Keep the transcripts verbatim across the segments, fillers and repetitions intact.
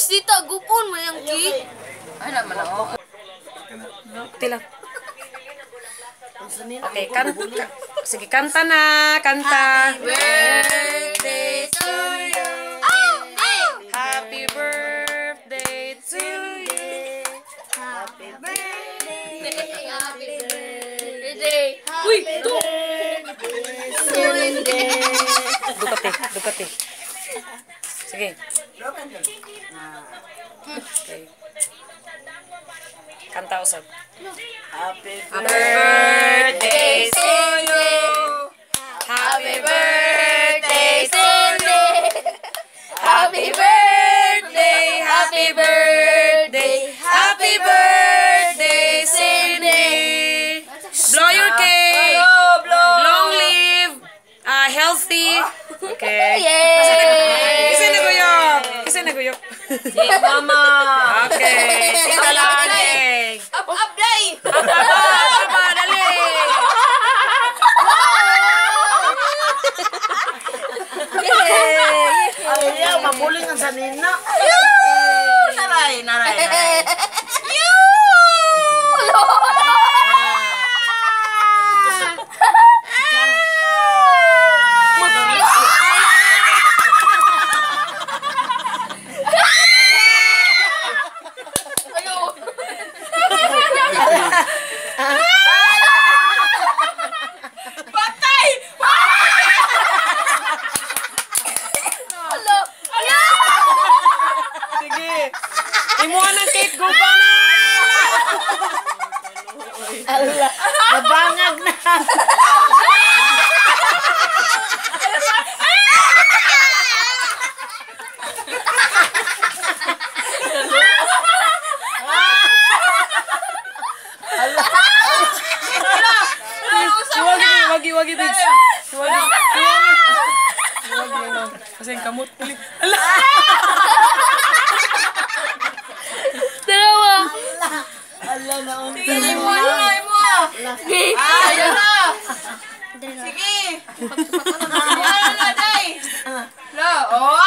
dito, gupon mo yung cake. Ay, naman ako. Tila. Okay, kanta. Sige, kanta na. Kanta. Happy birthday to you. Happy birthday to you. Happy birthday. Happy birthday. Uy, ito. Dukati, dukati. Sige. Okay. Kanta usap. Happy Birthday to you. Happy birthday to you. Happy birthday, happy birthday, happy birthday, Cindy. Blow your cake. Long live, uh, healthy. Okay. Yay! Kasi naguyok. Kasi naguyok. Si Mama. Okay. Tita Lani. Up, up, day. Aba, dali. Ay, yeah, mabuling ang sanina. Naray, naray, naray. Imuha ng cake, guba na! Allah, nabangag na. Wagi, wagi, wagi, bitch. Wagi, wagi. Kasi yung kamot. Allah! Dalawa. Allah na unta. Sige, mo na, mo. Ayun na. Sige. Ano na, day? Lo, oh.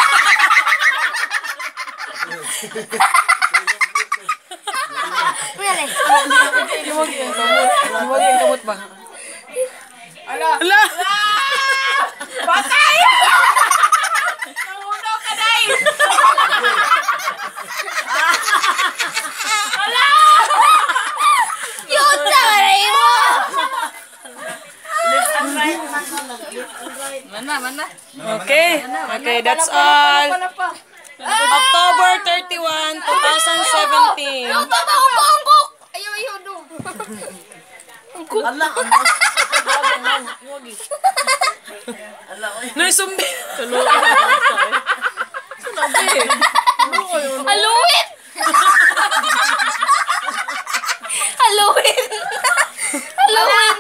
Iwagi yung kamot. Iwagi yung kamot ba? Ala. Ala! Patay! Nahuno ka, day! Yun na, maray mo. Left and right. Left and right. Mana, mana. Okay. Okay, that's all. October thirty-first, twenty seventeen. Yung totoo po ang cook. Ayaw, ayaw, no. Allah, ang mas. Allah, oy. Naisumbi. Halloween! Halloween! Halloween!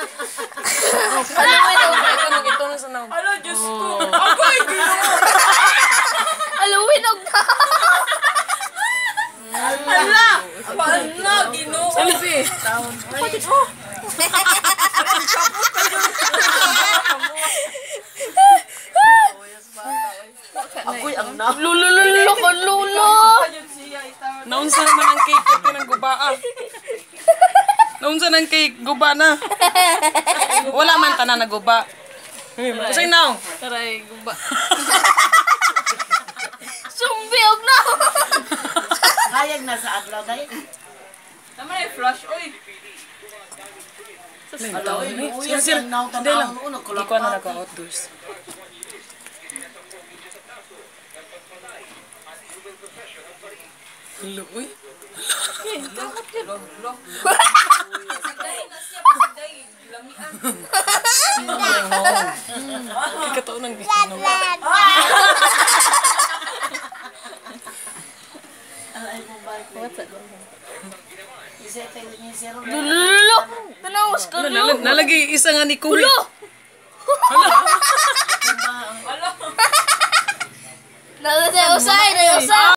Ito nung ito nung sanaw. Ala, Diyos ko. Ako, hindi mo. Halloween og na! Ala! Ala, ginoo. Sabi. Taon, oy. Ako'y ang na. Lulululo ko, lulo! Naunsa naman ang cake ito ng gubaa. Naunsa ng cake, guba na. Wala man tanan na guba. Kusay now. Taray, guba. Sumbi og na! Hayag na sa adlaw, day. Tama na flash, oy. Ala, oy. Sir, sir. Hindi lang. Hindi ko na nag-outdoors. Hello, uy. Ikataon ng gitno. Lulululo! Tanawas ka, lulo! Nalagi isa nga ni Kuwait. Lulo! Nalala sa usay, na usay!